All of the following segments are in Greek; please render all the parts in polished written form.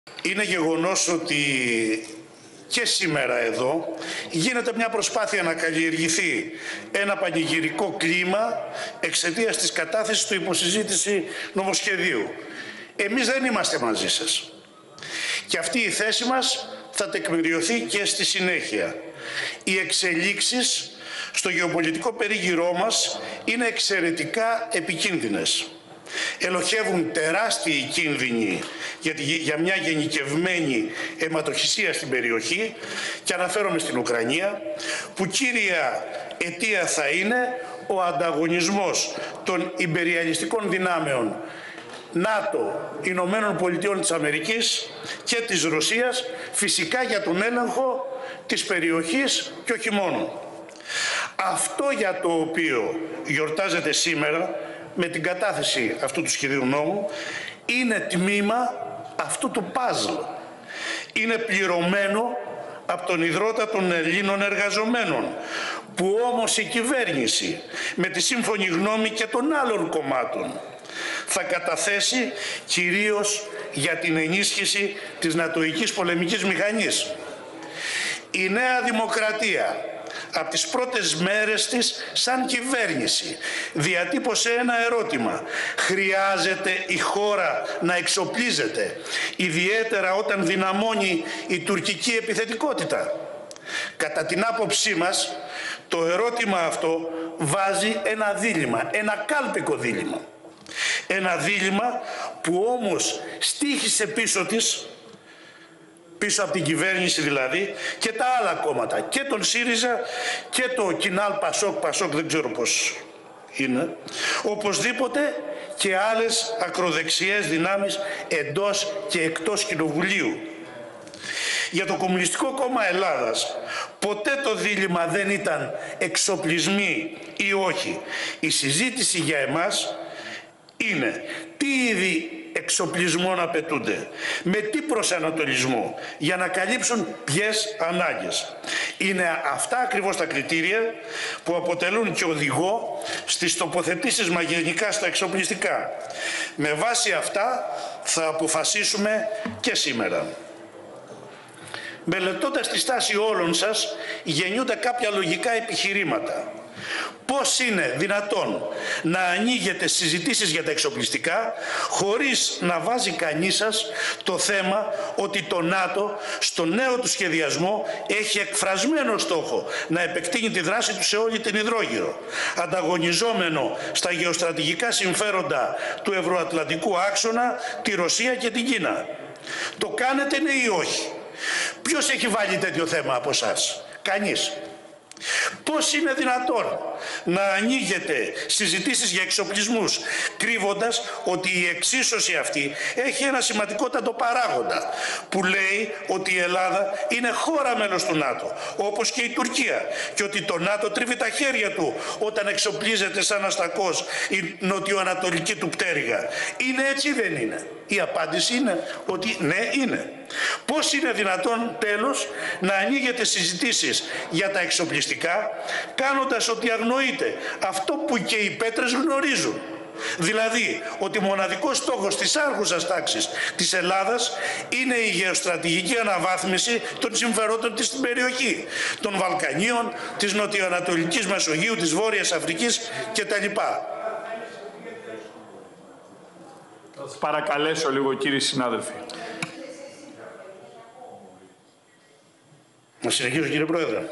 Είναι γεγονός ότι και σήμερα εδώ γίνεται μια προσπάθεια να καλλιεργηθεί ένα πανηγυρικό κλίμα εξαιτίας της κατάθεσης του υποσυζήτηση νομοσχεδίου. Εμείς δεν είμαστε μαζί σας. Και αυτή η θέση μας θα τεκμηριωθεί και στη συνέχεια. Οι εξελίξεις στο γεωπολιτικό περίγυρό μας είναι εξαιρετικά επικίνδυνες. Ελοχεύουν τεράστιοι κίνδυνοι για μια γενικευμένη αιματοχυσία στην περιοχή και αναφέρομαι στην Ουκρανία, που κύρια αιτία θα είναι ο ανταγωνισμός των ιμπεριαλιστικών δυνάμεων ΝΑΤΟ, Ηνωμένων Πολιτειών της Αμερικής και της Ρωσίας, φυσικά για τον έλεγχο της περιοχής και όχι μόνο. Αυτό για το οποίο γιορτάζεται σήμερα με την κατάθεση αυτού του σχεδίου νόμου είναι τμήμα αυτού του παζλ. Είναι πληρωμένο από τον ιδρώτα των Ελλήνων εργαζομένων, που όμως η κυβέρνηση με τη σύμφωνη γνώμη και των άλλων κομμάτων θα καταθέσει κυρίως για την ενίσχυση της νατοικής πολεμικής μηχανής. Η Νέα Δημοκρατία από τις πρώτες μέρες της σαν κυβέρνηση διατύπωσε ένα ερώτημα: χρειάζεται η χώρα να εξοπλίζεται, ιδιαίτερα όταν δυναμώνει η τουρκική επιθετικότητα? Κατά την άποψή μας, το ερώτημα αυτό βάζει ένα δίλημμα, ένα κάλπικο δίλημμα. Ένα δίλημμα που όμως στοίχησε πίσω της, πίσω από την κυβέρνηση δηλαδή, και τα άλλα κόμματα, και τον ΣΥΡΙΖΑ και το Κινάλ Πασόκ δεν ξέρω πώς είναι, οπωσδήποτε και άλλες ακροδεξιές δυνάμεις εντός και εκτός κοινοβουλίου. Για το Κομμουνιστικό Κόμμα Ελλάδας ποτέ το δίλημμα δεν ήταν εξοπλισμοί ή όχι. Η συζήτηση για εμάς είναι τι είδη εξοπλισμών απαιτούνται, με τι προσανατολισμό, για να καλύψουν ποιες ανάγκες. Είναι αυτά ακριβώς τα κριτήρια που αποτελούν και οδηγό στις τοποθετήσεις μας γενικά στα εξοπλιστικά. Με βάση αυτά θα αποφασίσουμε και σήμερα. Μελετώντας τη στάση όλων σας, γεννιούνται κάποια λογικά επιχειρήματα. Πώς είναι δυνατόν να ανοίγετε συζητήσεις για τα εξοπλιστικά χωρίς να βάζει κανείς σας το θέμα ότι το ΝΑΤΟ στο νέο του σχεδιασμό έχει εκφρασμένο στόχο να επεκτείνει τη δράση του σε όλη την υδρόγυρο, ανταγωνιζόμενο στα γεωστρατηγικά συμφέροντα του ευρωατλαντικού άξονα, τη Ρωσία και την Κίνα? Το κάνετε ναι ή όχι? Ποιος έχει βάλει τέτοιο θέμα από εσάς? Κανείς. Πώς είναι δυνατόν να ανοίγετε συζητήσεις για εξοπλισμούς κρύβοντας ότι η εξίσωση αυτή έχει ένα σημαντικότατο παράγοντα που λέει ότι η Ελλάδα είναι χώρα μέλος του ΝΑΤΟ, όπως και η Τουρκία, και ότι το ΝΑΤΟ τρίβει τα χέρια του όταν εξοπλίζεται σαν αστακός η νοτιοανατολική του πτέρυγα? Είναι έτσι ή δεν είναι? Η απάντηση είναι ότι ναι, είναι. Πώς είναι δυνατόν τέλος να ανοίγετε συζητήσεις για τα εξοπλιστικά κάνοντας ότι αγνοείτε αυτό που και οι πέτρες γνωρίζουν? Δηλαδή ότι μοναδικός στόχος της άρχουσας τάξης της Ελλάδας είναι η γεωστρατηγική αναβάθμιση των συμφερόντων της στην περιοχή, των Βαλκανίων, της Νοτιοανατολικής Μεσογείου, της Βόρειας Αφρικής κτλ. Θα σας παρακαλέσω λίγο, κύριοι συνάδελφοι. Να συνεχίσω, κύριε Πρόεδρε.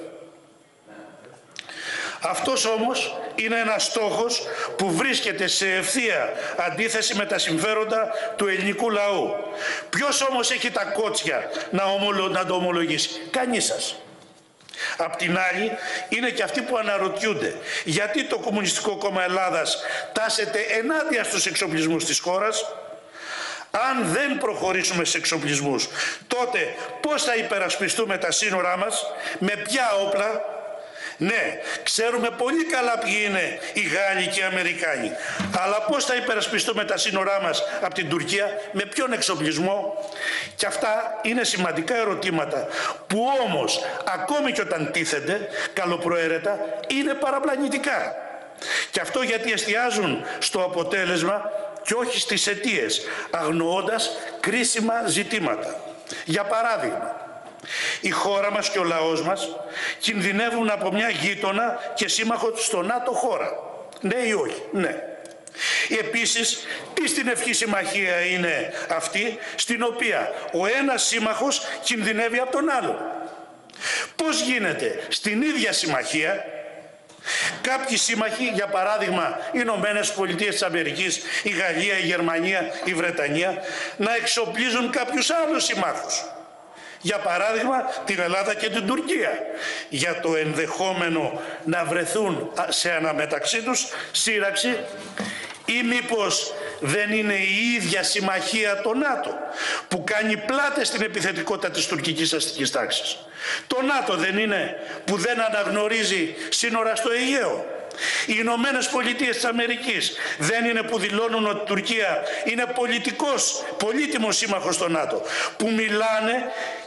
Αυτός όμως είναι ένας στόχος που βρίσκεται σε ευθεία αντίθεση με τα συμφέροντα του ελληνικού λαού. Ποιος όμως έχει τα κότσια να το ομολογήσει? Κανείς σας. Απ' την άλλη είναι και αυτοί που αναρωτιούνται γιατί το Κομμουνιστικό Κόμμα Ελλάδας τάσεται ενάντια στους εξοπλισμούς της χώρας. Αν δεν προχωρήσουμε σε εξοπλισμούς, τότε πώς θα υπερασπιστούμε τα σύνορά μας, με ποια όπλα? Ναι, ξέρουμε πολύ καλά ποιοι είναι οι Γάλλοι και οι Αμερικάνοι, αλλά πώς θα υπερασπιστούμε τα σύνορά μας από την Τουρκία, με ποιον εξοπλισμό? Και αυτά είναι σημαντικά ερωτήματα που όμως ακόμη και όταν τίθενται καλοπροαίρετα είναι παραπλανητικά. Και αυτό γιατί εστιάζουν στο αποτέλεσμα και όχι στις αιτίες, αγνοώντας κρίσιμα ζητήματα. Για παράδειγμα, η χώρα μας και ο λαός μας κινδυνεύουν από μια γείτονα και σύμμαχο στο ΝΑΤΟ χώρα. Ναι ή όχι? Ναι. Επίσης, τι στην ευχή συμμαχία είναι αυτή, στην οποία ο ένας σύμμαχος κινδυνεύει από τον άλλο? Πώς γίνεται στην ίδια συμμαχία κάποιοι σύμμαχοι, για παράδειγμα οι Ηνωμένες Πολιτείες της Αμερικής, η Γαλλία, η Γερμανία, η Βρετανία, να εξοπλίζουν κάποιους άλλους συμμάχους? Για παράδειγμα την Ελλάδα και την Τουρκία, για το ενδεχόμενο να βρεθούν σε αναμεταξύ τους σύραξη, ή μήπως δεν είναι η ίδια συμμαχία το ΝΑΤΟ που κάνει πλάτες στην επιθετικότητα της τουρκικής αστικής τάξης? Το ΝΑΤΟ δεν είναι που δεν αναγνωρίζει σύνορα στο Αιγαίο? Οι Ηνωμένες Πολιτείες της Αμερικής δεν είναι που δηλώνουν ότι η Τουρκία είναι πολύτιμος σύμμαχος στο ΝΑΤΟ, που μιλάνε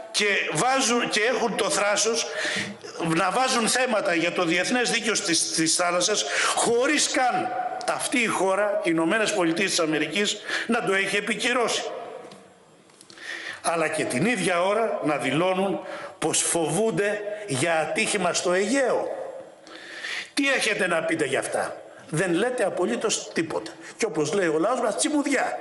και έχουν το θράσος να βάζουν θέματα για το διεθνές δίκαιο στις θάλασσες, χωρίς καν αυτή η χώρα, οι Ηνωμένες Πολιτείες της Αμερικής, να το έχει επικυρώσει. Αλλά και την ίδια ώρα να δηλώνουν πως φοβούνται για ατύχημα στο Αιγαίο. Τι έχετε να πείτε γι' αυτά? Δεν λέτε απολύτως τίποτα. Και όπως λέει ο λαός μας, τσιμουδιά.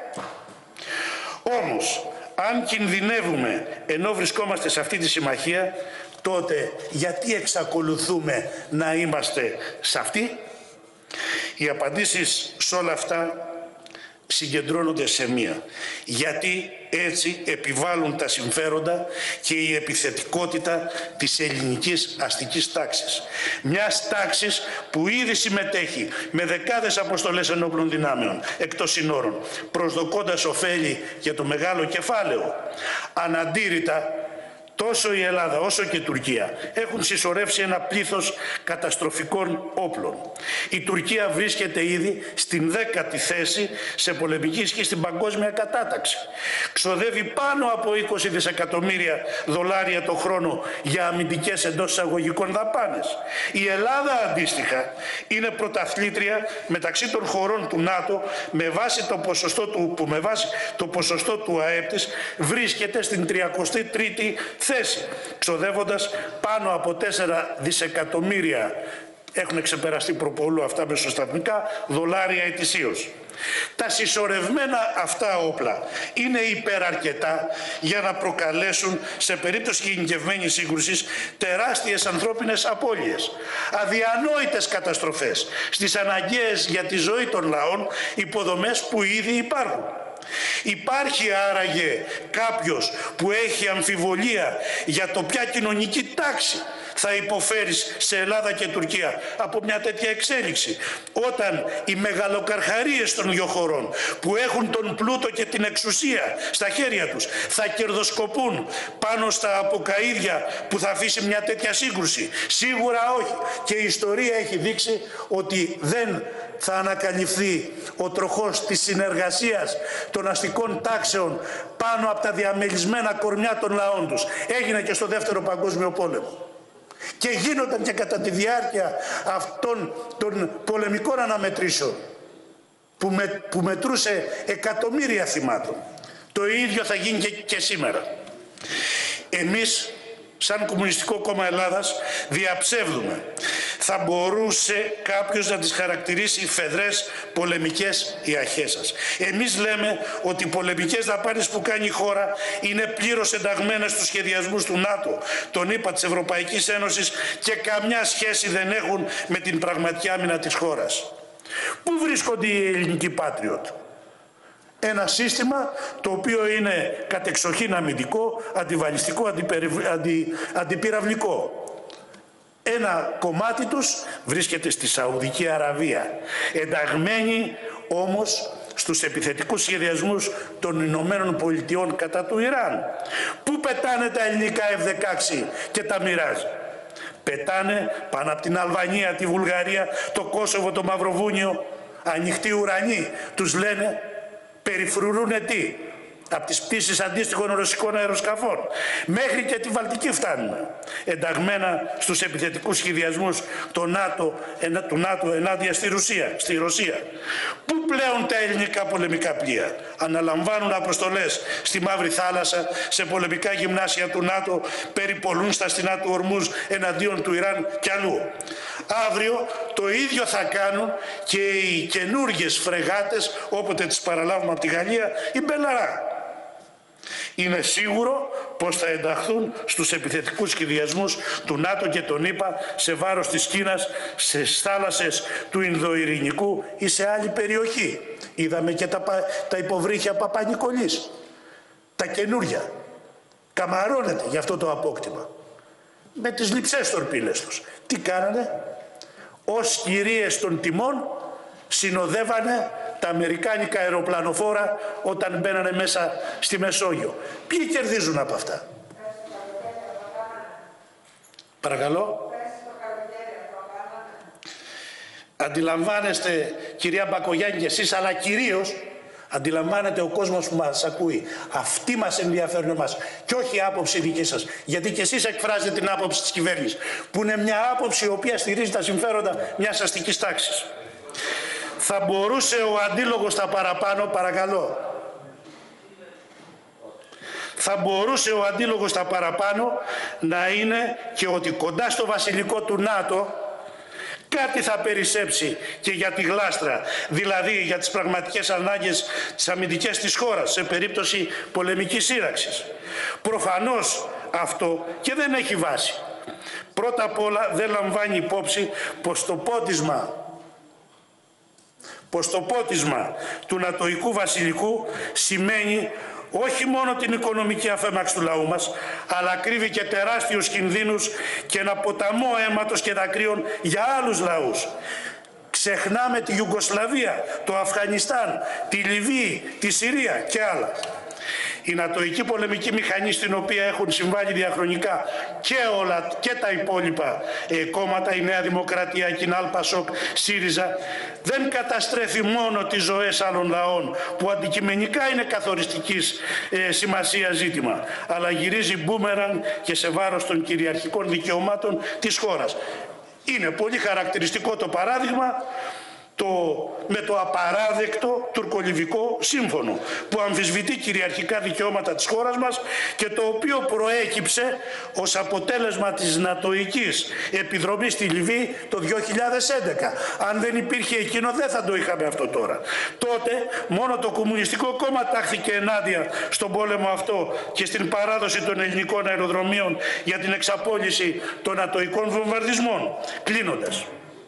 Όμως, αν κινδυνεύουμε ενώ βρισκόμαστε σε αυτή τη συμμαχία, τότε γιατί εξακολουθούμε να είμαστε σε αυτή? Οι απαντήσεις σε όλα αυτά συγκεντρώνονται σε μία. Γιατί έτσι επιβάλλουν τα συμφέροντα και η επιθετικότητα της ελληνικής αστικής τάξης. Μιας τάξης που ήδη συμμετέχει με δεκάδες αποστολές ενόπλων δυνάμεων εκτός συνόρων, προσδοκώντας ωφέλη για το μεγάλο κεφάλαιο. Αναντήρητα, τόσο η Ελλάδα όσο και η Τουρκία έχουν συσσωρεύσει ένα πλήθος καταστροφικών όπλων. Η Τουρκία βρίσκεται ήδη στην 10η θέση σε πολεμική ισχύ στην παγκόσμια κατάταξη. Ξοδεύει πάνω από 20 δισεκατομμύρια δολάρια το χρόνο για αμυντικές εντός εισαγωγικών δαπάνες. Η Ελλάδα αντίστοιχα είναι πρωταθλήτρια μεταξύ των χωρών του ΝΑΤΟ με βάση το ποσοστό του ΑΕΠ της βρίσκεται στην 33η θέση, ξοδεύοντας πάνω από 4 δισεκατομμύρια, έχουν ξεπεραστεί προπολού αυτά μεσοσταθμικά, δολάρια ετησίως. Τα συσσωρευμένα αυτά όπλα είναι υπεραρκετά για να προκαλέσουν σε περίπτωση γενικευμένης σύγκρουσης τεράστιες ανθρώπινες απώλειες, αδιανόητες καταστροφές στις αναγκαίες για τη ζωή των λαών υποδομές που ήδη υπάρχουν. Υπάρχει άραγε κάποιος που έχει αμφιβολία για το ποια κοινωνική τάξη θα υποφέρει σε Ελλάδα και Τουρκία από μια τέτοια εξέλιξη, όταν οι μεγαλοκαρχαρίες των δύο χωρών που έχουν τον πλούτο και την εξουσία στα χέρια τους θα κερδοσκοπούν πάνω στα αποκαΐδια που θα αφήσει μια τέτοια σύγκρουση? Σίγουρα όχι. Και η ιστορία έχει δείξει ότι δεν θα ανακαλυφθεί ο τροχός της συνεργασίας των αστικών τάξεων πάνω από τα διαμελισμένα κορμιά των λαών τους. Έγινε και στο Δεύτερο Παγκόσμιο Πόλεμο. Και γίνονταν και κατά τη διάρκεια αυτών των πολεμικών αναμετρήσεων που μετρούσε εκατομμύρια θυμάτων. Το ίδιο θα γίνει και σήμερα. Εμείς σαν Κομμουνιστικό Κόμμα Ελλάδας διαψεύδουμε. Θα μπορούσε κάποιος να τις χαρακτηρίσει φεδρές πολεμικές οι αρχές σας. Εμείς λέμε ότι οι πολεμικές δαπάνες που κάνει η χώρα είναι πλήρως ενταγμένες στους σχεδιασμούς του ΝΑΤΟ, των ΗΠΑ, της Ευρωπαϊκής Ένωσης και καμιά σχέση δεν έχουν με την πραγματική άμυνα της χώρας. Πού βρίσκονται οι ελληνικοί πάτριωτ? Ένα σύστημα το οποίο είναι κατεξοχήν αμυντικό, αντιβαλιστικό, αντιπυραυλικό. Ένα κομμάτι τους βρίσκεται στη Σαουδική Αραβία, ενταγμένοι όμως στους επιθετικούς σχεδιασμούς των Ηνωμένων Πολιτειών κατά του Ιράν. Πού πετάνε τα ελληνικά F-16 και τα μοιράζει? Πετάνε πάνω από την Αλβανία, τη Βουλγαρία, το Κόσοβο, το Μαυροβούνιο. Ανοιχτοί ουρανοί τους λένε, περιφρουρούνε τι? από τις πτήσεις αντίστοιχων ρωσικών αεροσκαφών. Μέχρι και τη Βαλτική φτάνουμε, ενταγμένα στους επιθετικούς σχεδιασμούς του ΝΑΤΟ ενάντια στη Ρωσία. Πού πλέον τα ελληνικά πολεμικά πλοία αναλαμβάνουν αποστολές στη Μαύρη Θάλασσα, σε πολεμικά γυμνάσια του ΝΑΤΟ, περιπολούν στα στενά του Ορμούζ εναντίον του Ιράν και αλλού. Αύριο το ίδιο θα κάνουν και οι καινούργιες φρεγάτες, όποτε τις παραλάβουμε από τη Γαλλία, η Μπελαρά. Είναι σίγουρο πως θα ενταχθούν στους επιθετικούς σχεδιασμούς του ΝΑΤΟ και των ΗΠΑ σε βάρος της Κίνας, στις θάλασσες του Ινδοειρηνικού ή σε άλλη περιοχή. Είδαμε και τα υποβρύχια Παπα-Νικολής, τα καινούρια. Καμαρώνεται για αυτό το απόκτημα. Με τις λειψές τορπίλες τους. Τι κάνανε? Ως κυρίες των τιμών συνοδεύανε τα αμερικάνικα αεροπλανοφόρα όταν μπαίνανε μέσα στη Μεσόγειο. Ποιοι κερδίζουν από αυτά? Παρακαλώ. Αντιλαμβάνεστε, κυρία Μπακογιάννη, και εσείς, αλλά κυρίως αντιλαμβάνεται ο κόσμος που μας ακούει. Αυτοί μας ενδιαφέρουν εμάς και όχι η άποψη δική σας. Γιατί και εσείς εκφράζετε την άποψη της κυβέρνησης, που είναι μια άποψη η οποία στηρίζει τα συμφέροντα μιας αστικής τάξης. Θα μπορούσε ο αντίλογος στα παραπάνω, παρακαλώ. Θα μπορούσε ο αντίλογος στα παραπάνω να είναι και ότι κοντά στο βασιλικό του ΝΑΤΟ κάτι θα περισσέψει και για τη γλάστρα, δηλαδή για τις πραγματικές ανάγκες της αμυντικές της χώρας σε περίπτωση πολεμικής σύραξης. Προφανώς αυτό και δεν έχει βάση. Πρώτα απ' όλα δεν λαμβάνει υπόψη πως το πότισμα του νατοϊκού βασιλικού σημαίνει όχι μόνο την οικονομική αφέμαξη του λαού μας, αλλά κρύβει και τεράστιους κινδύνους και ένα ποταμό αίματος και δακρύων για άλλους λαούς. Ξεχνάμε τη Ιουγκοσλαβία, το Αφγανιστάν, τη Λιβύη, τη Συρία και άλλα. Η νατοϊκή πολεμική μηχανή, στην οποία έχουν συμβάλει διαχρονικά και τα υπόλοιπα κόμματα, η Νέα Δημοκρατία, η Κινάλ, Πασόκ, ΣΥΡΙΖΑ, δεν καταστρέφει μόνο τις ζωές άλλων λαών, που αντικειμενικά είναι καθοριστικής σημασία ζήτημα, αλλά γυρίζει μπούμεραν και σε βάρος των κυριαρχικών δικαιωμάτων της χώρας. Είναι πολύ χαρακτηριστικό το παράδειγμα με το απαράδεκτο τουρκολιβικό σύμφωνο, που αμφισβητεί κυριαρχικά δικαιώματα της χώρας μας και το οποίο προέκυψε ως αποτέλεσμα της νατοϊκής επιδρομής στη Λιβύη το 2011. Αν δεν υπήρχε εκείνο δεν θα το είχαμε αυτό τώρα. Τότε μόνο το Κομμουνιστικό Κόμμα τάχθηκε ενάντια στον πόλεμο αυτό και στην παράδοση των ελληνικών αεροδρομίων για την εξαπόλυση των νατοϊκών βομβαρδισμών. Κλείνοντας.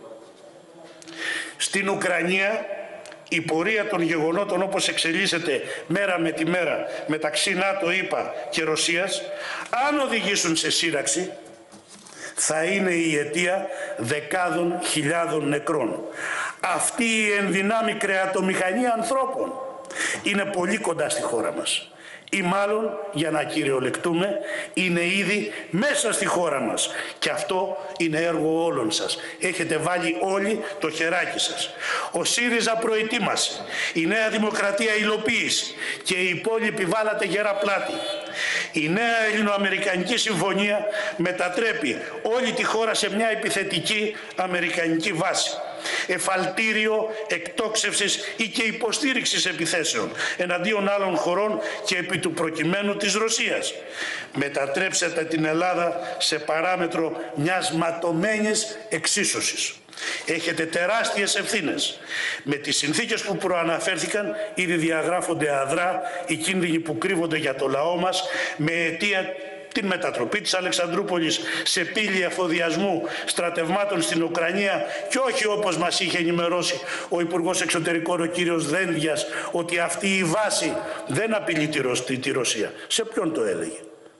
Στην Ουκρανία η πορεία των γεγονότων όπως εξελίσσεται μέρα με τη μέρα μεταξύ ΝΑΤΟ, ΗΠΑ και Ρωσίας, αν οδηγήσουν σε σύραξη, θα είναι η αιτία δεκάδων χιλιάδων νεκρών. Αυτή η ενδυνάμει κρεατομηχανή ανθρώπων είναι πολύ κοντά στη χώρα μας. Ή μάλλον, για να κυριολεκτούμε, είναι ήδη μέσα στη χώρα μας. Και αυτό είναι έργο όλων σας. Έχετε βάλει όλοι το χεράκι σας. Ο ΣΥΡΙΖΑ προετοίμασε, η Νέα Δημοκρατία υλοποίησε και οι υπόλοιποι βάλατε γερά πλάτη. Η νέα Ελληνοαμερικανική Συμφωνία μετατρέπει όλη τη χώρα σε μια επιθετική αμερικανική βάση. Εφαλτήριο εκτόξευσης ή και υποστήριξης επιθέσεων εναντίον άλλων χωρών και επί του προκειμένου της Ρωσίας. Μετατρέψατε την Ελλάδα σε παράμετρο μιας ματωμένης εξίσωσης. Έχετε τεράστιες ευθύνες. Με τις συνθήκες που προαναφέρθηκαν ήδη διαγράφονται αδρά οι κίνδυνοι που κρύβονται για το λαό μας, με αιτία την μετατροπή της Αλεξανδρούπολης σε πύλη εφοδιασμού στρατευμάτων στην Ουκρανία και όχι όπως μας είχε ενημερώσει ο Υπουργός Εξωτερικών ο κύριος Δένδιας, ότι αυτή η βάση δεν απειλεί τη Ρωσία. Σε ποιον το έλεγε?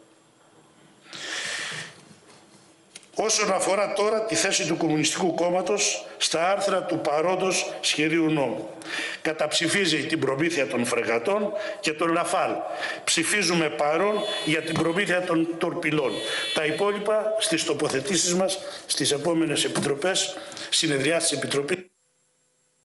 Όσον αφορά τώρα τη θέση του Κομμουνιστικού Κόμματος στα άρθρα του παρόντος σχεδίου νόμου. Καταψηφίζει την προμήθεια των φρεγατών και των Λαφάλ. Ψηφίζουμε παρόν για την προμήθεια των τορπιλών. Τα υπόλοιπα στις τοποθετήσεις μας στις επόμενες επιτροπές, συνεδριάσεις της Επιτροπής.